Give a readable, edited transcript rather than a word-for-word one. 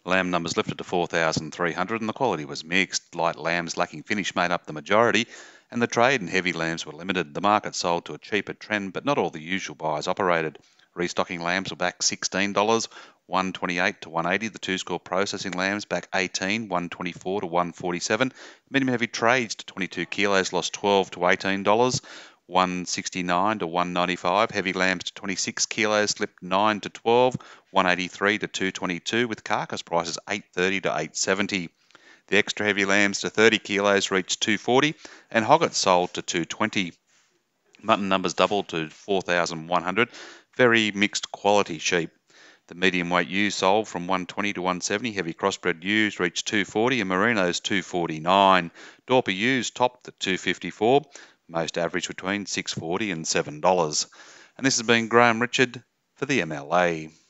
Lamb numbers lifted to 4,300 and the quality was mixed. Light lambs lacking finish made up the majority and the trade in heavy lambs were limited. The market sold to a cheaper trend, but not all the usual buyers operated. Restocking lambs were back $16, $128 to $180. The two-score processing lambs back $18, $124 to $147. Medium heavy trades to 22 kilos lost $12 to $18, $169 to $195. Heavy lambs to 26 kilos slipped $9 to $12, $183 to $222, with carcass prices $830 to $870. The extra heavy lambs to 30 kilos reached $240 and hoggets sold to $220. Mutton numbers doubled to 4,100. Very mixed quality sheep. The medium weight ewes sold from $120 to $170. Heavy crossbred ewes reached $240 and merinos $249. Dorper ewes topped at $254. Most average between $6.40 and $7. And this has been Graeme Richards for the MLA.